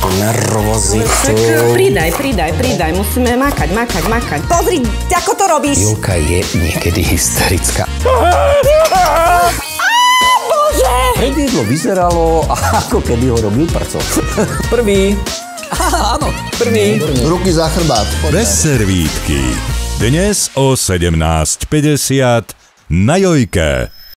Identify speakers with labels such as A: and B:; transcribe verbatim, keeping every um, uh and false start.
A: nervozitu.
B: Pridaj, pridaj, pridaj, musíme makať, makať, makať.
C: Pozri, ako to robíš.
A: Julka je niekedy hysterická. Pred jedlo vyzeralo, ako keby ho robil prco. Prvý. Aha, áno, prvý.
D: Ruky za chrbát.
E: Bez servítky. Dnes o sedemnásť päťdesiat na Jojke.